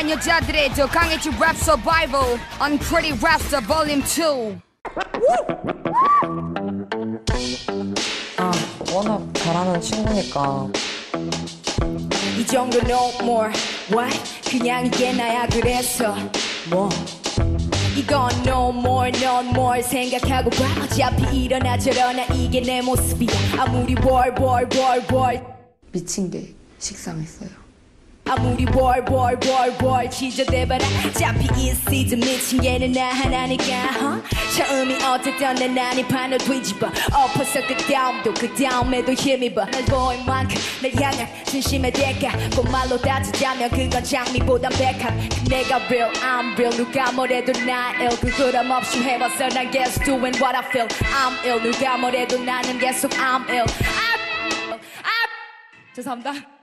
강한 여자들의 더 강해진 랩 서바이벌 Unpretty Rapster Volume 2 워낙 잘하는 친구니까 이 정도 no more what? 그냥 이게 나야 그래서 뭐 이건 no more 넌 뭘 생각하고 봐 어차피 이러나 저러나 이게 내 모습이야 아무리 뭘 미친 게 식상했어요. 아무리 지저대봐라 어차피 이 시즌 미친 게는 나 하나니까 처음이 어쨌든 내 난이 판을 뒤집어 엎어서 그 다음에도 힘입어 날 보인 만큼 날 향한 진심의 대가 곧말로 따지자면 그건 장미보단 백합 내가 real I'm real 누가 뭐래도 나 ill 그 그럼 없이 해봤어 난 guess doing what I feel I'm ill 누가 뭐래도 나는 계속 I'm ill 죄송합니다